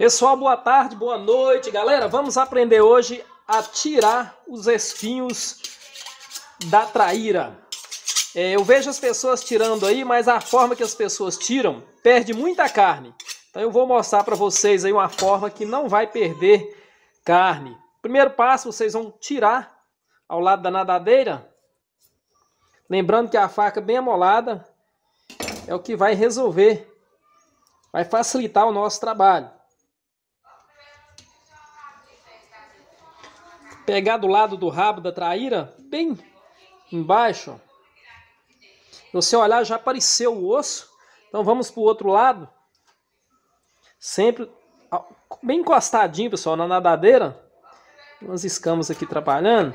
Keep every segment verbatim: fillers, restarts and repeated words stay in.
Pessoal, boa tarde, boa noite, galera. Vamos aprender hoje a tirar os espinhos da traíra. É, eu vejo as pessoas tirando aí, mas a forma que as pessoas tiram perde muita carne. Então eu vou mostrar para vocês aí uma forma que não vai perder carne. Primeiro passo, vocês vão tirar ao lado da nadadeira. Lembrando que a faca bem amolada é o que vai resolver, vai facilitar o nosso trabalho. Pegar do lado do rabo da traíra, bem embaixo. Se você olhar, já apareceu o osso. Então vamos para o outro lado. Sempre bem encostadinho, pessoal, na nadadeira. Umas escamas aqui trabalhando.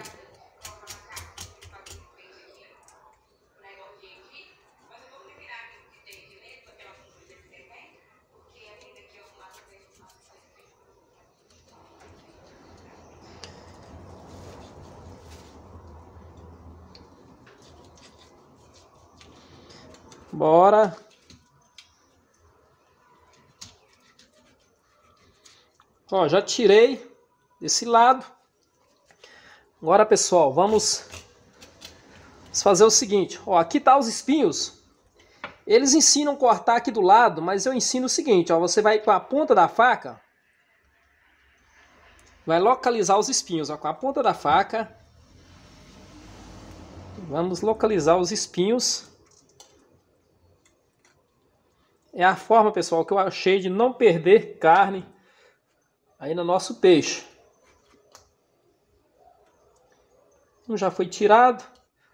Bora. Ó, já tirei desse lado. Agora, pessoal, vamos, vamos fazer o seguinte. Ó, aqui tá os espinhos. Eles ensinam a cortar aqui do lado, mas eu ensino o seguinte, ó, você vai com a ponta da faca, vai localizar os espinhos, ó, com a ponta da faca. Vamos localizar os espinhos. É a forma, pessoal, que eu achei de não perder carne aí no nosso peixe. Um já foi tirado.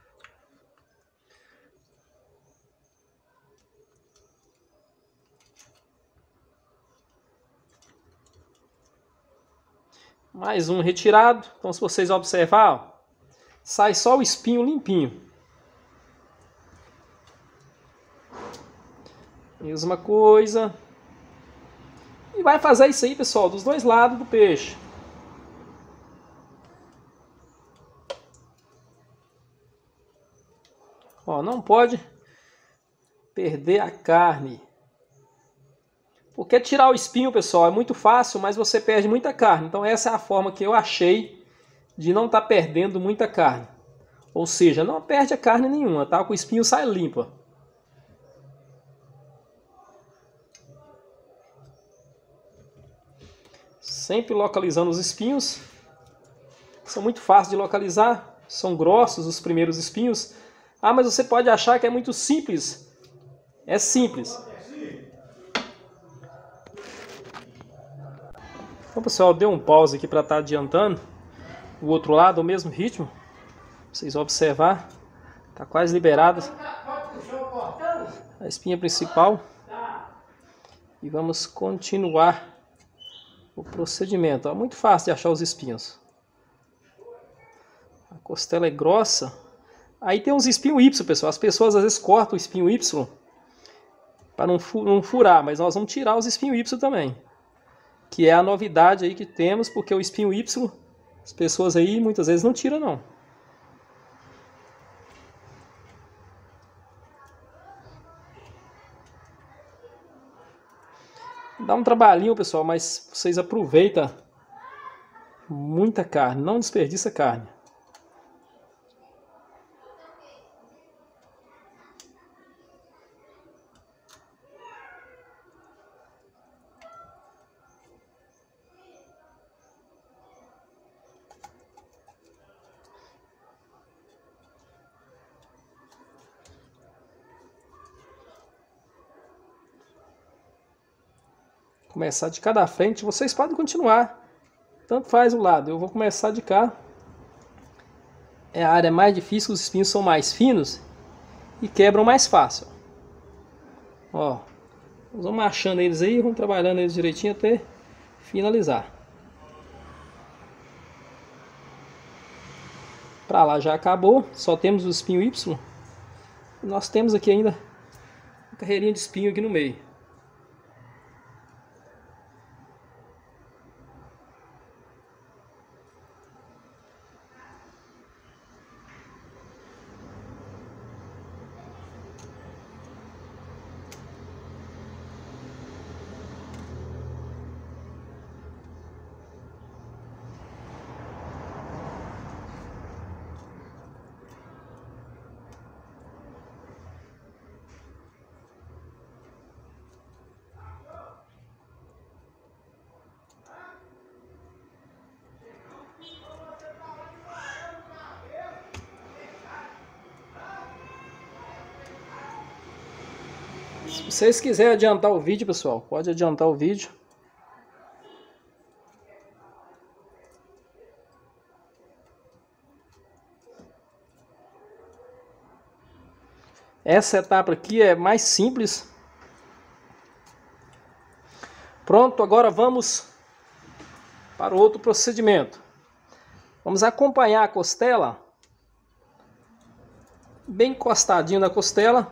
Mais um retirado. Então, se vocês observar, ó, sai só o espinho limpinho. Mesma coisa. E vai fazer isso aí, pessoal, dos dois lados do peixe. Ó, não pode perder a carne. Porque tirar o espinho, pessoal, é muito fácil, mas você perde muita carne. Então essa é a forma que eu achei de não estar perdendo muita carne. Ou seja, não perde a carne nenhuma, tá? Com o espinho sai limpa. Sempre localizando os espinhos. São muito fáceis de localizar. São grossos os primeiros espinhos. Ah, mas você pode achar que é muito simples. É simples. Então, pessoal, deu um pause aqui para estar adiantando. O outro lado, o mesmo ritmo. Pra vocês observar. Está quase liberado a espinha principal. E vamos continuar o procedimento. É muito fácil de achar os espinhos. A costela é grossa. Aí tem uns espinhos Y, pessoal. As pessoas às vezes cortam o espinho Y para não furar, mas nós vamos tirar os espinhos Y também. Que é a novidade aí que temos, porque o espinho Y, as pessoas aí muitas vezes não tiram não. Dá um trabalhinho, pessoal, mas vocês aproveitam muita carne, não desperdiça carne. Começar de cada frente, vocês podem continuar, tanto faz o lado. Eu vou começar de cá. É a área mais difícil, os espinhos são mais finos e quebram mais fácil. Ó, nós vamos achando eles aí, vamos trabalhando eles direitinho até finalizar. Pra lá já acabou, só temos o espinho Y. E nós temos aqui ainda uma carreirinha de espinho aqui no meio. Se vocês quiserem adiantar o vídeo, pessoal, pode adiantar o vídeo. Essa etapa aqui é mais simples. Pronto, agora vamos para o outro procedimento. Vamos acompanhar a costela, bem encostadinho na costela.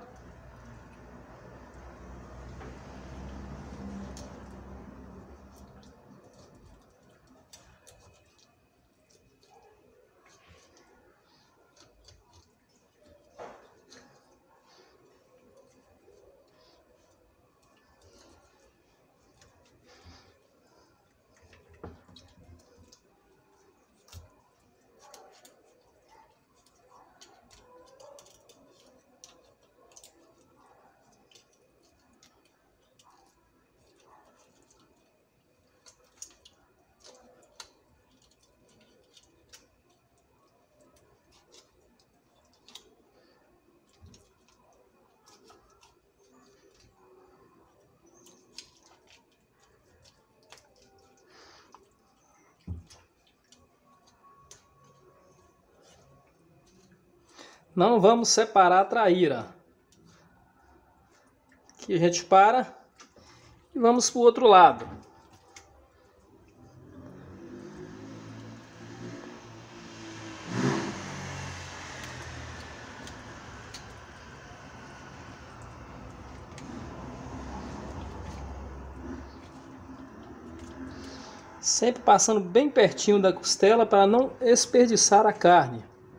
Não vamos separar a traíra. Aqui a gente para e vamos para o outro lado. Sempre passando bem pertinho da costela para não desperdiçar a carne.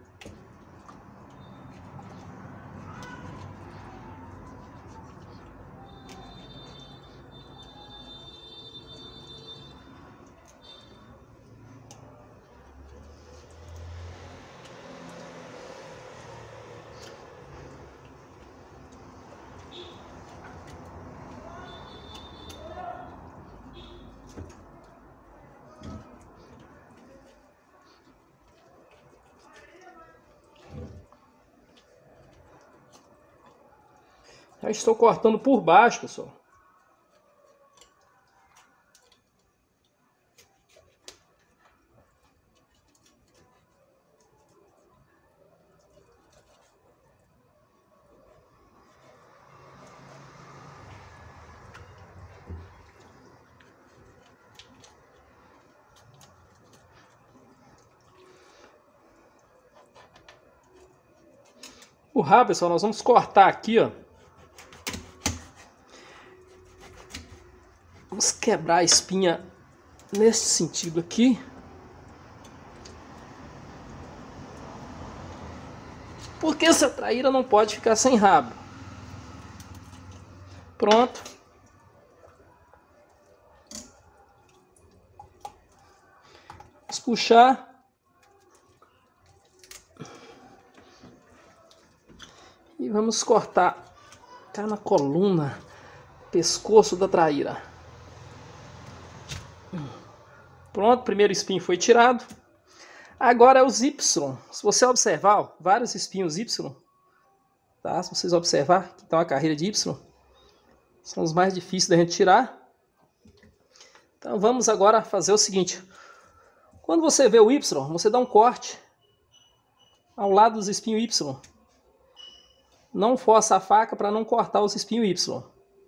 Já estou cortando por baixo, pessoal. O rabo, pessoal, nós vamos cortar aqui, ó. Vamos quebrar a espinha nesse sentido aqui. Porque essa traíra não pode ficar sem rabo. Pronto. Vamos puxar. E vamos cortar cá na coluna, pescoço da traíra. Pronto, primeiro espinho foi tirado. Agora é os Y. Se você observar, ó, vários espinhos Y, tá? Se vocês observar, que tá uma carreira de Y, são os mais difíceis da gente tirar. Então vamos agora fazer o seguinte. Quando você vê o Y, você dá um corte ao lado dos espinhos Y. Não força a faca para não cortar os espinhos Y.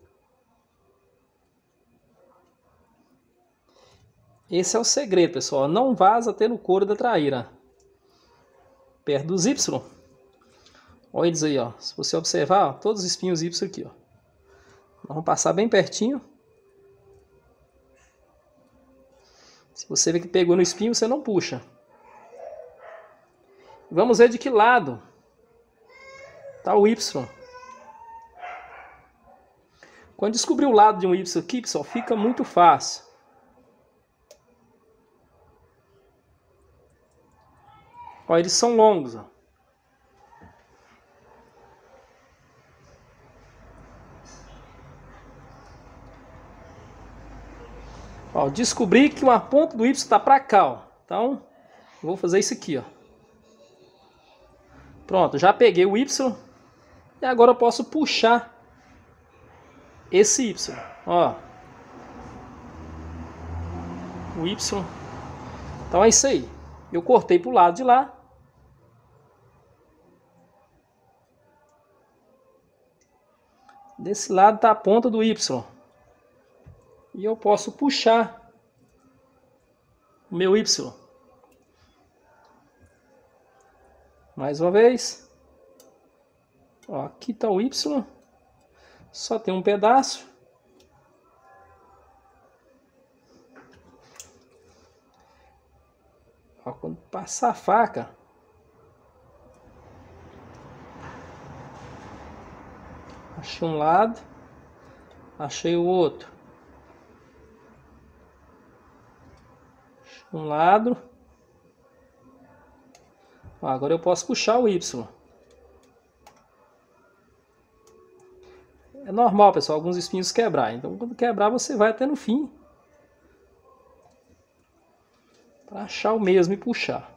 Esse é o segredo, pessoal. Não vaza até no couro da traíra. Perto dos Y. Olha eles aí, ó. Se você observar, ó, todos os espinhos Y aqui, ó. Vamos passar bem pertinho. Se você vê que pegou no espinho, você não puxa. Vamos ver de que lado tá o Y. Quando descobrir o lado de um Y aqui, pessoal, fica muito fácil. Olha, eles são longos, ó. Ó, descobri que uma ponta do Y está para cá, ó. Então, vou fazer isso aqui, ó. Pronto, já peguei o Y. E agora eu posso puxar esse Y, ó. O Y. Então é isso aí. Eu cortei pro lado de lá. Desse lado tá a ponta do Y. E eu posso puxar o meu Y. Mais uma vez. Ó, aqui tá o Y. Só tem um pedaço. Ó, quando passar a faca, achei um lado, achei o outro. Achei um lado. Ó, agora eu posso puxar o Y. É normal, pessoal, alguns espinhos quebrar. Então, quando quebrar, você vai até no fim para achar o mesmo e puxar.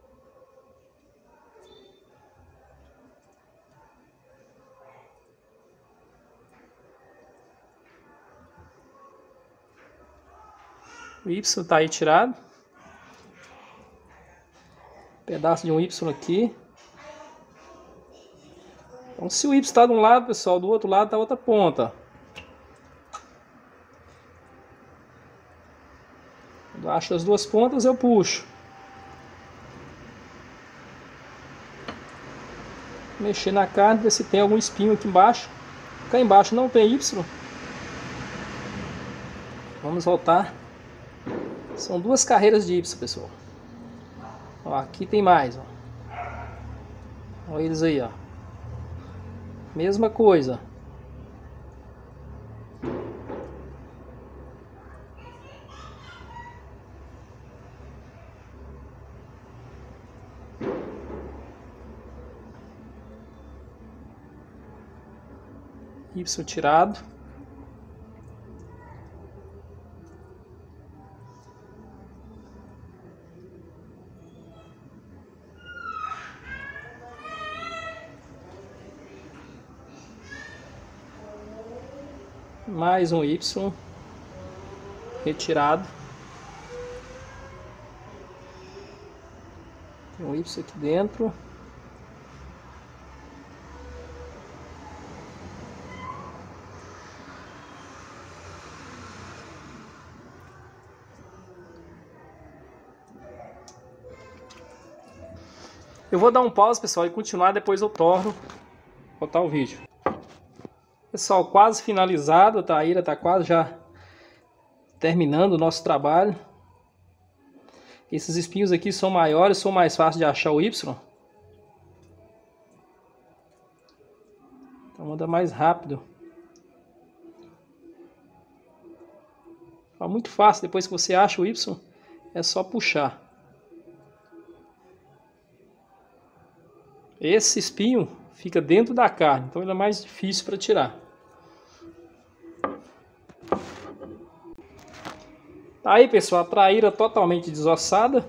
O Y está aí tirado. Pedaço de um Y aqui. Então, se o Y está de um lado, pessoal, do outro lado está outra ponta. Quando acho as duas pontas, eu puxo. Mexer na carne, ver se tem algum espinho aqui embaixo. Cá embaixo não tem Y. Vamos voltar. São duas carreiras de Y, pessoal. Ó, aqui tem mais, ó. Olha eles aí, ó. Mesma coisa. Y tirado. Mais um Y retirado. Tem um Y aqui dentro. Eu vou dar um pause, pessoal, e continuar, depois eu torno botar o vídeo. Pessoal, quase finalizado, a traíra está quase já terminando o nosso trabalho. Esses espinhos aqui são maiores, são mais fáceis de achar o Y. Então anda mais rápido. É muito fácil, depois que você acha o Y, é só puxar. Esse espinho fica dentro da carne, então ele é mais difícil para tirar. Aí, pessoal, a traíra totalmente desossada.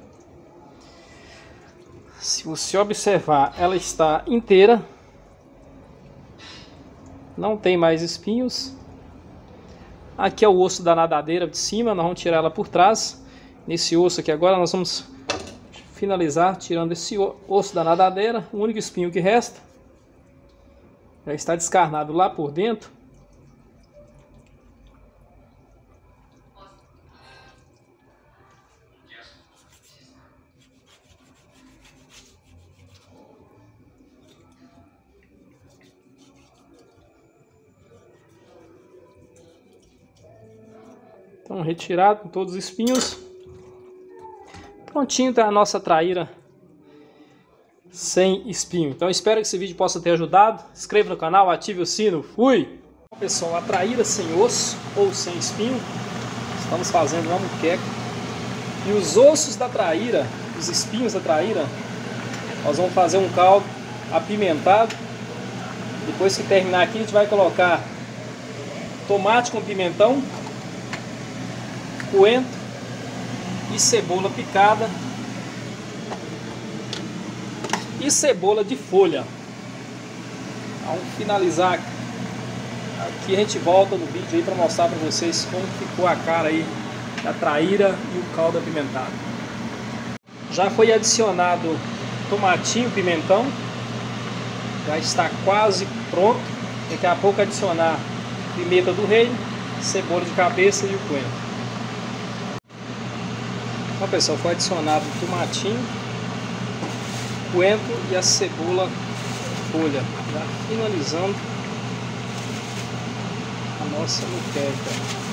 Se você observar, ela está inteira. Não tem mais espinhos. Aqui é o osso da nadadeira de cima, nós vamos tirar ela por trás. Nesse osso aqui agora nós vamos finalizar tirando esse osso da nadadeira. O único espinho que resta já está descarnado lá por dentro. Então, retirado com todos os espinhos. Prontinho tá a nossa traíra sem espinho. Então, espero que esse vídeo possa ter ajudado. Se inscreva no canal, ative o sino. Fui! Bom, pessoal, a traíra sem osso ou sem espinho. Estamos fazendo uma muqueca. E os ossos da traíra, os espinhos da traíra, nós vamos fazer um caldo apimentado. Depois que terminar aqui, a gente vai colocar tomate com pimentão, coentro e cebola picada e cebola de folha. Vamos finalizar Aqui a gente volta no vídeo aí para mostrar para vocês como ficou a cara aí da traíra e o caldo apimentado. Já foi adicionado tomatinho, pimentão, já está quase pronto. Daqui a pouco adicionar pimenta do reino, cebola de cabeça e o coentro. Então, pessoal, foi adicionado o tomatinho, coentro e a cebola folha, já finalizando a nossa moqueca.